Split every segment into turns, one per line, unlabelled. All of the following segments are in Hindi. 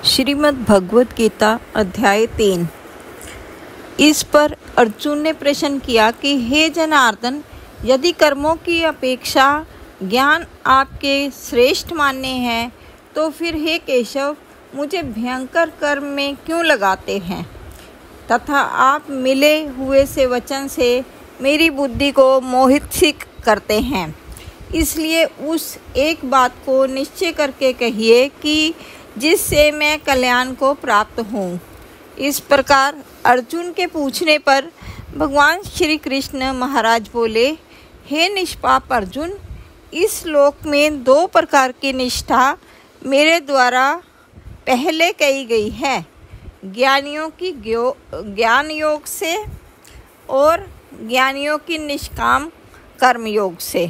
श्रीमद् भगवत गीता अध्याय 3। इस पर अर्जुन ने प्रश्न किया कि हे जनार्दन, यदि कर्मों की अपेक्षा ज्ञान आपके श्रेष्ठ मानने हैं तो फिर हे केशव, मुझे भयंकर कर्म में क्यों लगाते हैं तथा आप मिले हुए से वचन से मेरी बुद्धि को मोहित करते हैं। इसलिए उस एक बात को निश्चय करके कहिए कि जिससे मैं कल्याण को प्राप्त हूँ। इस प्रकार अर्जुन के पूछने पर भगवान श्री कृष्ण महाराज बोले, हे निष्पाप अर्जुन, इस लोक में 2 प्रकार की निष्ठा मेरे द्वारा पहले कही गई है, ज्ञानियों की ज्ञान योग से और ज्ञानियों की निष्काम कर्म योग से।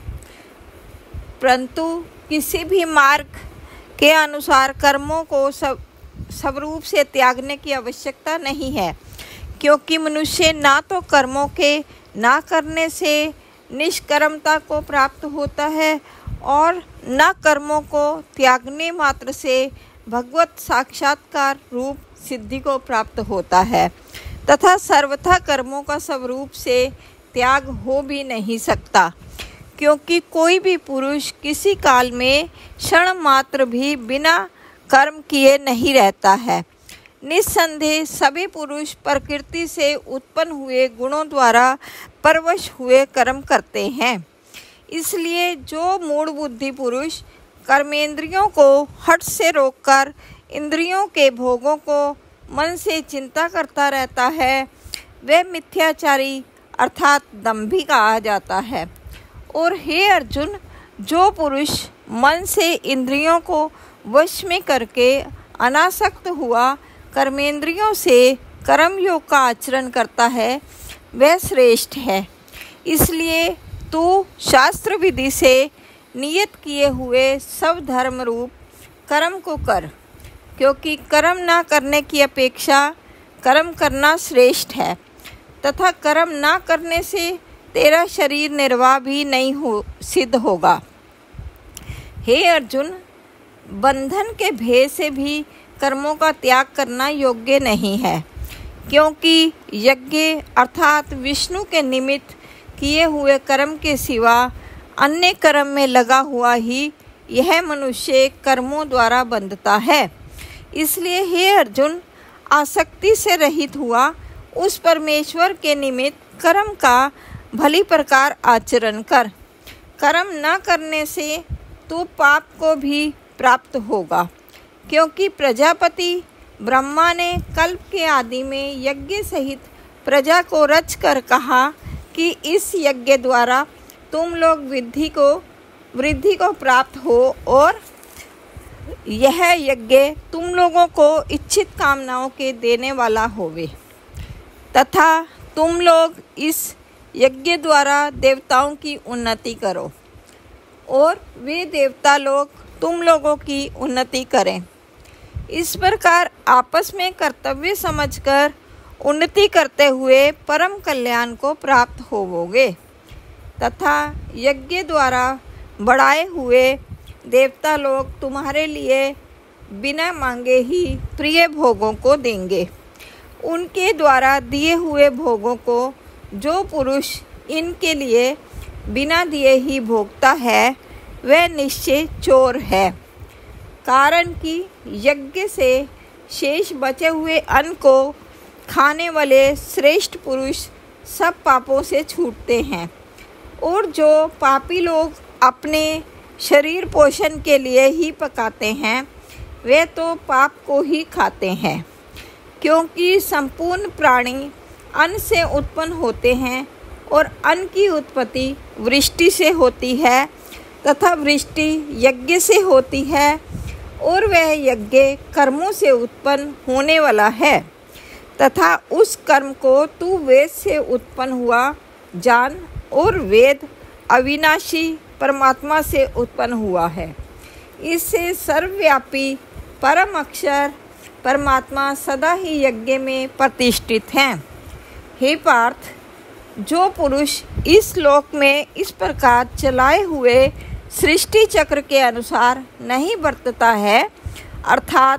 परंतु किसी भी मार्ग के अनुसार कर्मों को सब रूप से त्यागने की आवश्यकता नहीं है, क्योंकि मनुष्य ना तो कर्मों के ना करने से निष्कर्मता को प्राप्त होता है और न कर्मों को त्यागने मात्र से भगवत साक्षात्कार रूप सिद्धि को प्राप्त होता है, तथा सर्वथा कर्मों का सब रूप से त्याग हो भी नहीं सकता, क्योंकि कोई भी पुरुष किसी काल में क्षण मात्र भी बिना कर्म किए नहीं रहता है। निस्संदेह सभी पुरुष प्रकृति से उत्पन्न हुए गुणों द्वारा परवश हुए कर्म करते हैं। इसलिए जो मूढ़ बुद्धि पुरुष कर्मेंद्रियों को हठ से रोककर इंद्रियों के भोगों को मन से चिंता करता रहता है, वह मिथ्याचारी अर्थात दंभी कहा जाता है। और हे अर्जुन, जो पुरुष मन से इंद्रियों को वश में करके अनासक्त हुआ कर्मेंद्रियों से कर्म योग का आचरण करता है, वह श्रेष्ठ है। इसलिए तू शास्त्र विधि से नियत किए हुए सब धर्म रूप कर्म को कर, क्योंकि कर्म ना करने की अपेक्षा कर्म करना श्रेष्ठ है, तथा कर्म ना करने से तेरा शरीर निर्वाह भी नहीं सिद्ध होगा। हे अर्जुन, बंधन के भय से भी कर्मों का त्याग करना योग्य नहीं है, क्योंकि यज्ञ अर्थात विष्णु के निमित्त किए हुए कर्म के सिवा अन्य कर्म में लगा हुआ ही यह मनुष्य कर्मों द्वारा बंधता है। इसलिए हे अर्जुन, आसक्ति से रहित हुआ उस परमेश्वर के निमित्त कर्म का भली प्रकार आचरण कर। कर्म न करने से तू पाप को भी प्राप्त होगा, क्योंकि प्रजापति ब्रह्मा ने कल्प के आदि में यज्ञ सहित प्रजा को रच कर कहा कि इस यज्ञ द्वारा तुम लोग वृद्धि को प्राप्त हो और यह यज्ञ तुम लोगों को इच्छित कामनाओं के देने वाला होवे, तथा तुम लोग इस यज्ञ द्वारा देवताओं की उन्नति करो और वे देवता लोग तुम लोगों की उन्नति करें। इस प्रकार आपस में कर्तव्य समझकर उन्नति करते हुए परम कल्याण को प्राप्त होवोगे, तथा यज्ञ द्वारा बढ़ाए हुए देवता लोग तुम्हारे लिए बिना मांगे ही प्रिय भोगों को देंगे। उनके द्वारा दिए हुए भोगों को जो पुरुष इनके लिए बिना दिए ही भोगता है, वह निश्चय चोर है। कारण कि यज्ञ से शेष बचे हुए अन्न को खाने वाले श्रेष्ठ पुरुष सब पापों से छूटते हैं, और जो पापी लोग अपने शरीर पोषण के लिए ही पकाते हैं, वे तो पाप को ही खाते हैं। क्योंकि संपूर्ण प्राणी अन्न से उत्पन्न होते हैं और अन्न की उत्पत्ति वृष्टि से होती है, तथा वृष्टि यज्ञ से होती है, और वह यज्ञ कर्मों से उत्पन्न होने वाला है, तथा उस कर्म को तू वेद से उत्पन्न हुआ जान, और वेद अविनाशी परमात्मा से उत्पन्न हुआ है। इससे सर्वव्यापी परम अक्षर परमात्मा सदा ही यज्ञ में प्रतिष्ठित हैं। हे पार्थ, जो पुरुष इस लोक में इस प्रकार चलाए हुए सृष्टि चक्र के अनुसार नहीं बरतता है, अर्थात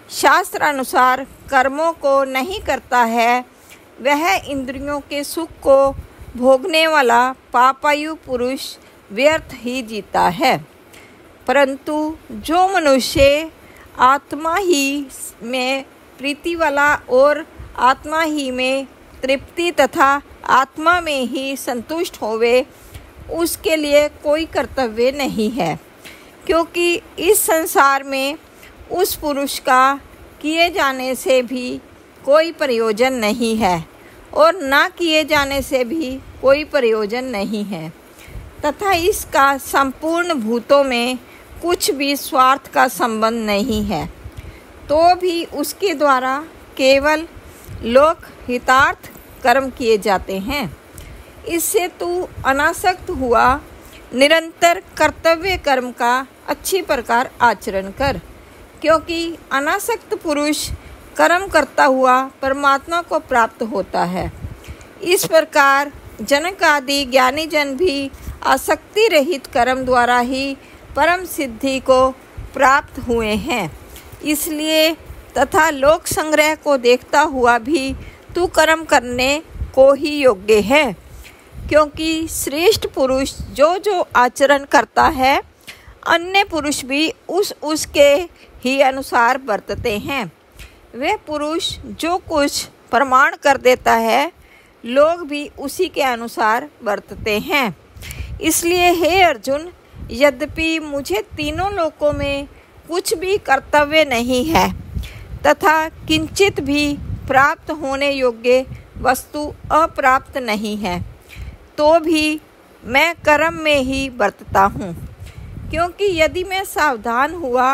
शास्त्र अनुसार कर्मों को नहीं करता है, वह इंद्रियों के सुख को भोगने वाला पापायु पुरुष व्यर्थ ही जीता है। परंतु जो मनुष्य आत्मा ही में प्रीति वाला और आत्मा ही में तृप्ति तथा आत्मा में ही संतुष्ट होवे, उसके लिए कोई कर्तव्य नहीं है, क्योंकि इस संसार में उस पुरुष का किए जाने से भी कोई प्रयोजन नहीं है और ना किए जाने से भी कोई प्रयोजन नहीं है, तथा इसका संपूर्ण भूतों में कुछ भी स्वार्थ का संबंध नहीं है, तो भी उसके द्वारा केवल लोक हितार्थ कर्म किए जाते हैं। इससे तू अनासक्त हुआ निरंतर कर्तव्य कर्म का अच्छी प्रकार आचरण कर, क्योंकि अनासक्त पुरुष कर्म करता हुआ परमात्मा को प्राप्त होता है। इस प्रकार जनक आदि ज्ञानी जन भी आसक्ति रहित कर्म द्वारा ही परम सिद्धि को प्राप्त हुए हैं। इसलिए तथा लोक संग्रह को देखता हुआ भी तू कर्म करने को ही योग्य है, क्योंकि श्रेष्ठ पुरुष जो जो आचरण करता है, अन्य पुरुष भी उसके ही अनुसार बरतते हैं। वह पुरुष जो कुछ प्रमाण कर देता है, लोग भी उसी के अनुसार बरतते हैं। इसलिए हे अर्जुन, यद्यपि मुझे तीनों लोकों में कुछ भी कर्तव्य नहीं है तथा किंचित भी प्राप्त होने योग्य वस्तु अप्राप्त नहीं है, तो भी मैं कर्म में ही बरतता हूँ, क्योंकि यदि मैं सावधान हुआ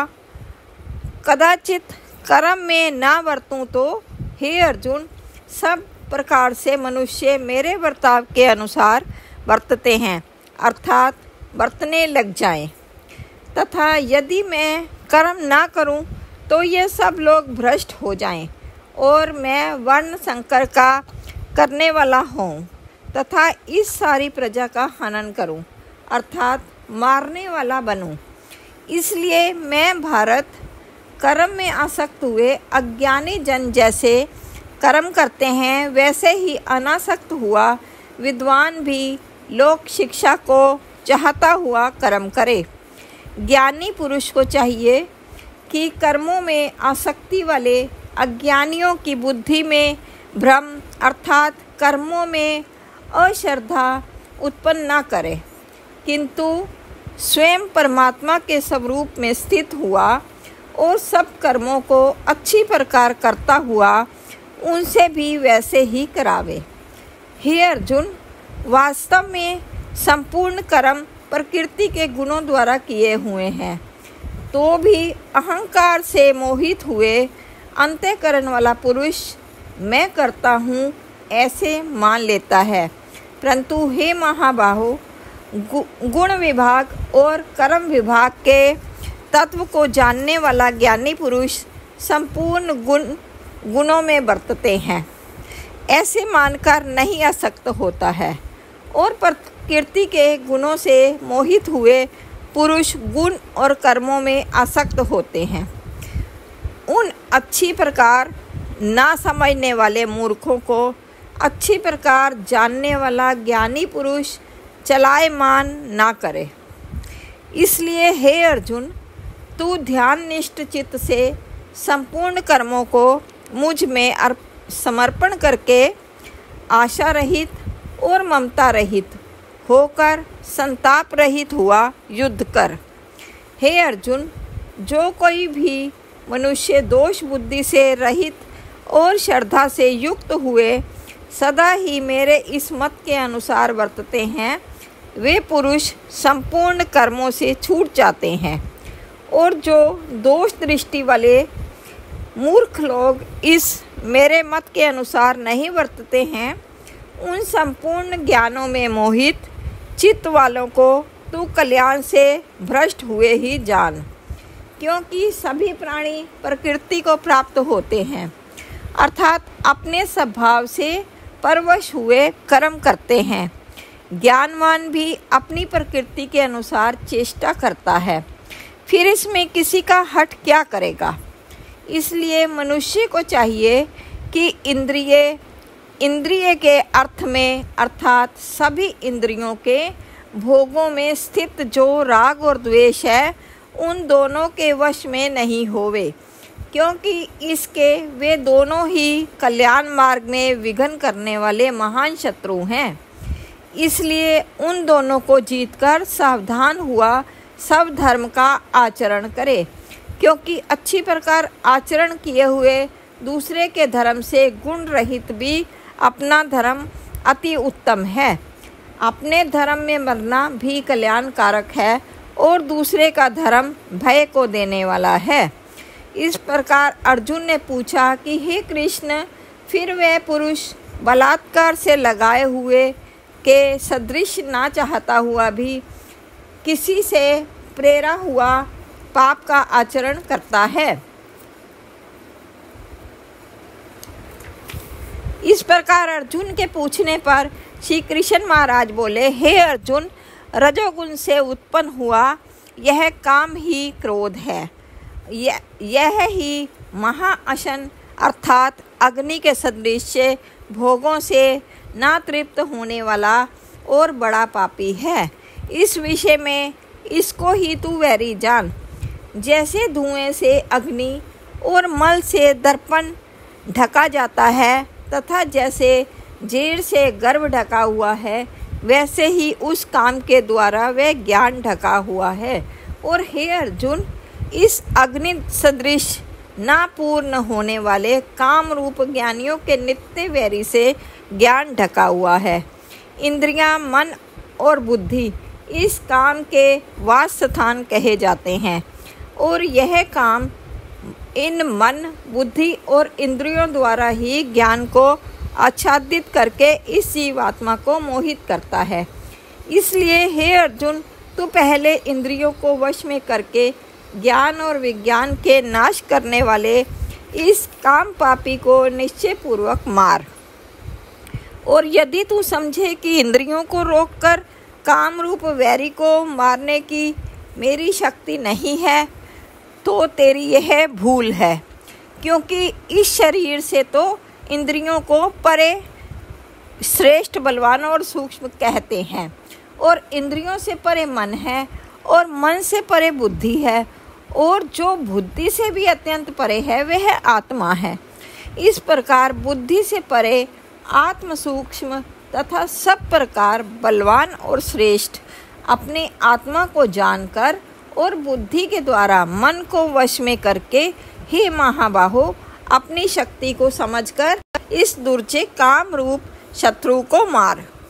कदाचित कर्म में ना बरतूँ तो हे अर्जुन, सब प्रकार से मनुष्य मेरे बर्ताव के अनुसार बरतते हैं, अर्थात बरतने लग जाएं। तथा यदि मैं कर्म ना करूं तो ये सब लोग भ्रष्ट हो जाएं और मैं वर्ण संकर का करने वाला हूँ तथा इस सारी प्रजा का हनन करूं, अर्थात मारने वाला बनूं। इसलिए मैं भारत, कर्म में आसक्त हुए अज्ञानी जन जैसे कर्म करते हैं, वैसे ही अनासक्त हुआ विद्वान भी लोक शिक्षा को चाहता हुआ कर्म करे। ज्ञानी पुरुष को चाहिए कि कर्मों में आसक्ति वाले अज्ञानियों की बुद्धि में भ्रम अर्थात कर्मों में अश्रद्धा उत्पन्न न करे, किंतु स्वयं परमात्मा के स्वरूप में स्थित हुआ और सब कर्मों को अच्छी प्रकार करता हुआ उनसे भी वैसे ही करावे। हे अर्जुन, वास्तव में संपूर्ण कर्म प्रकृति के गुणों द्वारा किए हुए हैं, तो भी अहंकार से मोहित हुए अंतःकरण वाला पुरुष मैं करता हूँ ऐसे मान लेता है। परंतु हे महाबाहो, गुण विभाग और कर्म विभाग के तत्व को जानने वाला ज्ञानी पुरुष संपूर्ण गुणों में बरतते हैं, ऐसे मानकर नहीं आसक्त होता है और प्रकृति के गुणों से मोहित हुए पुरुष गुण और कर्मों में आसक्त होते हैं। उन अच्छी प्रकार ना समझने वाले मूर्खों को अच्छी प्रकार जानने वाला ज्ञानी पुरुष चलायमान ना करे। इसलिए हे अर्जुन, तू ध्यान निष्ठ चित्त से संपूर्ण कर्मों को मुझ में समर्पण करके आशा रहित और ममता रहित होकर संताप रहित हुआ युद्ध कर। हे अर्जुन, जो कोई भी मनुष्य दोष बुद्धि से रहित और श्रद्धा से युक्त हुए सदा ही मेरे इस मत के अनुसार वर्तते हैं, वे पुरुष संपूर्ण कर्मों से छूट जाते हैं। और जो दोष दृष्टि वाले मूर्ख लोग इस मेरे मत के अनुसार नहीं वर्तते हैं, उन संपूर्ण ज्ञानों में मोहित चित्त वालों को तू कल्याण से भ्रष्ट हुए ही जान, क्योंकि सभी प्राणी प्रकृति को प्राप्त होते हैं, अर्थात अपने स्वभाव से परवश हुए कर्म करते हैं। ज्ञानवान भी अपनी प्रकृति के अनुसार चेष्टा करता है, फिर इसमें किसी का हट क्या करेगा। इसलिए मनुष्य को चाहिए कि इंद्रिय के अर्थ में अर्थात सभी इंद्रियों के भोगों में स्थित जो राग और द्वेष है उन दोनों के वश में नहीं होवे, क्योंकि इसके वे दोनों ही कल्याण मार्ग में विघ्न करने वाले महान शत्रु हैं। इसलिए उन दोनों को जीतकर सावधान हुआ सब धर्म का आचरण करे, क्योंकि अच्छी प्रकार आचरण किए हुए दूसरे के धर्म से गुण रहित भी अपना धर्म अति उत्तम है। अपने धर्म में मरना भी कल्याणकारक है और दूसरे का धर्म भय को देने वाला है। इस प्रकार अर्जुन ने पूछा कि हे कृष्ण, फिर वह पुरुष बलात्कार से लगाए हुए के सदृश ना चाहता हुआ भी किसी से प्रेरा हुआ पाप का आचरण करता है। इस प्रकार अर्जुन के पूछने पर श्री कृष्ण महाराज बोले, हे अर्जुन, रजोगुण से उत्पन्न हुआ यह काम ही क्रोध है। यह ही महाअशन अर्थात अग्नि के सदृश भोगों से ना तृप्त होने वाला और बड़ा पापी है। इस विषय में इसको ही तू वैरी जान। जैसे धुएं से अग्नि और मल से दर्पण ढका जाता है तथा जैसे जेर से गर्भ ढका हुआ है, वैसे ही उस काम के द्वारा वह ज्ञान ढका हुआ है। और हे अर्जुन, इस अग्नि सदृश ना पूर्ण होने वाले काम रूप ज्ञानियों के नित्य वैरी से ज्ञान ढका हुआ है। इंद्रियां, मन और बुद्धि इस काम के वास स्थान कहे जाते हैं और यह काम इन मन, बुद्धि और इंद्रियों द्वारा ही ज्ञान को आच्छादित करके इस जीवात्मा को मोहित करता है। इसलिए हे अर्जुन, तू पहले इंद्रियों को वश में करके ज्ञान और विज्ञान के नाश करने वाले इस काम पापी को निश्चय पूर्वक मार। और यदि तू समझे कि इंद्रियों को रोककर काम रूप वैरी को मारने की मेरी शक्ति नहीं है, तो तेरी यह भूल है, क्योंकि इस शरीर से तो इंद्रियों को परे श्रेष्ठ, बलवान और सूक्ष्म कहते हैं, और इंद्रियों से परे मन है और मन से परे बुद्धि है, और जो बुद्धि से भी अत्यंत परे है वह आत्मा है। इस प्रकार बुद्धि से परे आत्म सूक्ष्म तथा सब प्रकार बलवान और श्रेष्ठ अपने आत्मा को जानकर और बुद्धि के द्वारा मन को वश में करके, हे महाबाहो, अपनी शक्ति को समझकर इस दुर्जय काम रूप शत्रु को मार।